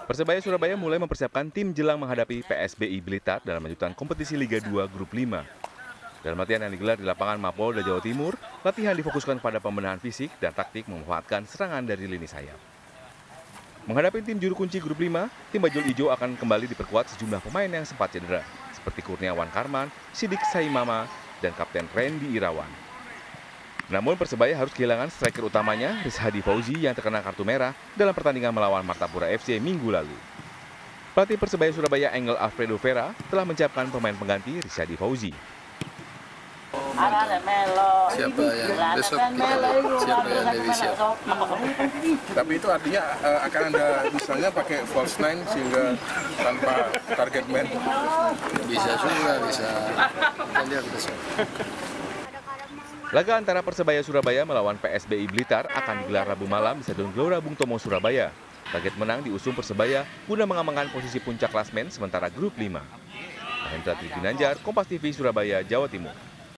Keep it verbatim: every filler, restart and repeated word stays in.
Persebaya Surabaya mulai mempersiapkan tim jelang menghadapi P S B I Blitar dalam lanjutan kompetisi Liga dua Grup lima. Dalam latihan yang digelar di lapangan Mapolda Jawa Timur, latihan difokuskan pada pembenahan fisik dan taktik memanfaatkan serangan dari lini sayap. Menghadapi tim juru kunci Grup lima, tim Bajul Ijo akan kembali diperkuat sejumlah pemain yang sempat cedera, seperti Kurniawan Karman, Sidik Saimama, dan Kapten Randy Irawan. Namun Persebaya harus kehilangan striker utamanya, Rizhadi Fauzi yang terkena kartu merah dalam pertandingan melawan Martapura F C minggu lalu. Pelatih Persebaya Surabaya Engel Alfredo Vera telah menyiapkan pemain pengganti Rizhadi Fauzi. Siapa yang besok siapa yang Dewi siap. Tapi itu artinya uh, akan ada misalnya pakai false nine sehingga tanpa target man. Bisa juga, bisa. Kita lihat besok. Laga antara Persebaya Surabaya melawan P S B I Blitar akan digelar Rabu malam di Stadion Gelora Bung Tomo, Surabaya. Target menang diusung Persebaya guna mengamankan posisi puncak klasmen sementara Grup lima. Mahendra Triginanjar, Kompas T V, Surabaya, Jawa Timur.